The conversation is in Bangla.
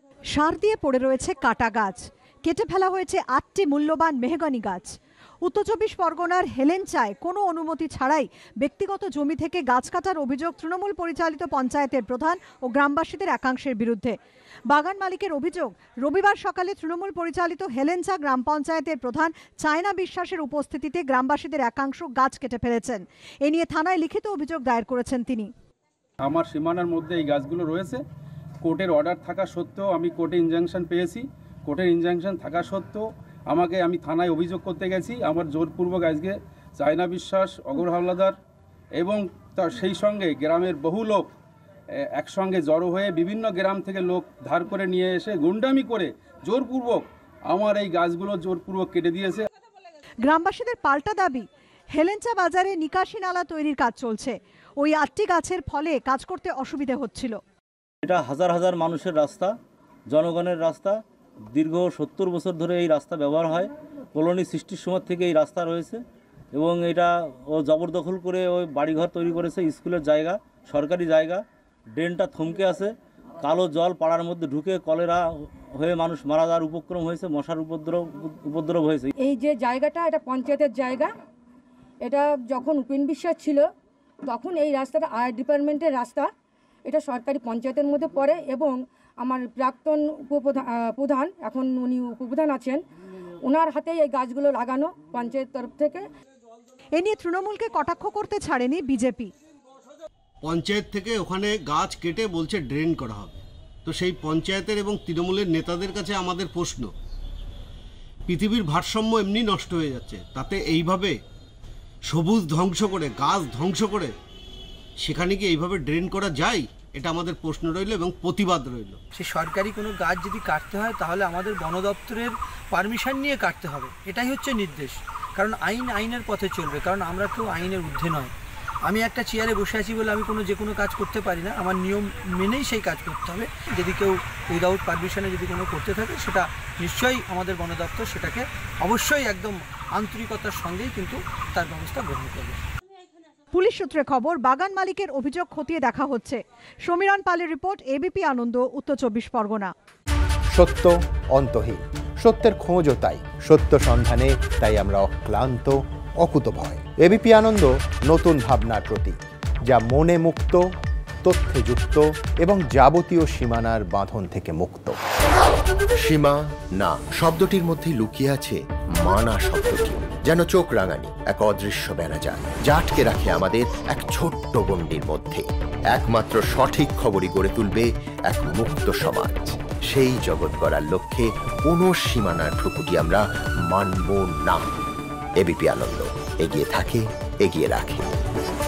সার দিয়ে পড়ে রয়েছে কাটা গাছ, কেটে ফেলা হয়েছে 8টি মূল্যবান মেহগনি গাছ। উত্তর 24 পরগনার হেলেঞ্চায় কোনো অনুমতি ছাড়াই ব্যক্তিগত জমি থেকে গাছ কাটার অভিযোগ তৃণমূল পরিচালিত পঞ্চায়েতের প্রধান ও গ্রামবাসীদের একাংশের বিরুদ্ধে। বাগান মালিকের অভিযোগ, রবিবার সকালে তৃণমূল পরিচালিত হেলেঞ্চা গ্রাম পঞ্চায়েতের প্রধান চায়না বিশ্বাসের উপস্থিতিতে গ্রামবাসীদের একাংশ গাছ কেটে ফেলেছেন। এ নিয়ে থানায় লিখিত অভিযোগ দায়ের করেছেন তিনি। আমার সীমানার মধ্যে এই গাছগুলো রয়েছে, কোর্টের অর্ডার থাকা সত্ত্বেও আমি কোর্টে ইনজাংশন পেয়েছি। কোর্টের ইনজাংশন থাকা সত্ত্বেও আমি থানায় অভিযোগ করতে গেছি। আমার জোরপূর্বক আজকে চায়না বিশ্বাস, অগর হাওলাদার এবং তার সেই সঙ্গে গ্রামের বহু লোক একসঙ্গে জড়ো হয়ে বিভিন্ন গ্রাম থেকে লোক ধার করে নিয়ে এসে গুন্ডামি করে জোরপূর্বক আমার এই গাছগুলো জোরপূর্বক কেটে দিয়েছে। গ্রামবাসীদের পাল্টা দাবি, হেলেঞ্চা বাজারে নিকাশি নালা তৈরির কাজ চলছে। ওই 8টি গাছের ফলে কাজ করতে অসুবিধা হচ্ছিল। এটা হাজার হাজার মানুষের রাস্তা, জনগণের রাস্তা। দীর্ঘ 70 বছর ধরে এই রাস্তা ব্যবহার হয়। কলোনি সৃষ্টির সময় থেকে এই রাস্তা রয়েছে এবং এটা ও জবরদখল করে ওই বাড়িঘর তৈরি করেছে, স্কুলের জায়গা, সরকারি জায়গা। ড্রেনটা থমকে আছে, কালো জল পাড়ার মধ্যে ঢুকে কলেরা হয়ে মানুষ মারা যাওয়ার উপক্রম হয়েছে, মশার উপদ্রব হয়েছে। এই যে জায়গাটা, এটা পঞ্চায়েতের জায়গা। এটা যখন উপেন বিশ্বাস ছিল তখন এই রাস্তাটা আয় ডিপার্টমেন্টের রাস্তা, এটা সরকারি পঞ্চায়েতের মধ্যে পড়ে এবং আমার প্রাক্তন প্রধান, এখন উনি উপপ্রধান আছেন, ওনার হাতেই এই গাছগুলো লাগানো পঞ্চায়েত তরফ থেকে। এ নিয়ে তৃণমূলকে কটাক্ষ করতে ছাড়েনি বিজেপি। পঞ্চায়েত থেকে ওখানে গাছ কেটে বলছে ড্রেন করা হবে। তো সেই পঞ্চায়েতের এবং তৃণমূলের নেতাদের কাছে আমাদের প্রশ্ন, পৃথিবীর ভারসাম্য এমনি নষ্ট হয়ে যাচ্ছে, তাতে এইভাবে সবুজ ধ্বংস করে, গাছ ধ্বংস করে সেখানে কি এইভাবে ড্রেন করা যায়? এটা আমাদের প্রশ্ন রইল এবং প্রতিবাদ রইল। সে সরকারি কোনো গাছ যদি কাটতে হয় তাহলে আমাদের বন দপ্তরের পারমিশন নিয়ে কাটতে হবে, এটাই হচ্ছে নির্দেশ। কারণ আইনের পথে চলবে, কারণ আমরা কেউ আইনের ঊর্ধ্বে নয়। আমি একটা চেয়ারে বসে আছি বলে আমি যে কোনো কাজ করতে পারি না, আমার নিয়ম মেনেই সেই কাজ করতে হবে। যদি কেউ উইদাউট পারমিশনে যদি কোনো করতে থাকে, সেটা নিশ্চয়ই আমাদের বন দপ্তর সেটাকে অবশ্যই একদম আন্তরিকতার সঙ্গেই কিন্তু তার ব্যবস্থা গ্রহণ করবে। পুলিশ সূত্রে খবর, বাগান মালিকের অভিযোগ খতিয়ে দেখা হচ্ছে। সমীরণ পালের রিপোর্ট, এবিপি আনন্দ, উত্তর 24 পরগনা। সত্য অন্তহীন, সত্যের খোঁজও তাই, সত্য সন্ধানে তাই আমরা অক্লান্ত, অকুতভয়। এবিপি আনন্দ নতুন ভাবনার প্রতীক, যা মনে মুক্ত, তথ্যে যুক্ত এবং যাবতীয় সীমানার বাঁধন থেকে মুক্ত। সীমা না শব্দটির মধ্যে লুকিয়ে আছে মানা শব্দটি, যেন চোখ রাঙানি এক অদৃশ্য বেড়াজাল, যা আটকে রাখে আমাদের এক ছোট্ট গণ্ডির মধ্যে। একমাত্র সঠিক খবরই গড়ে তুলবে এক মুক্ত সমাজ। সেই জগৎ গড়ার লক্ষ্যে কোনো সীমানার ঠুকুটি আমরা মানব না। এবিপি আনন্দ এগিয়ে থাকে, এগিয়ে রাখে।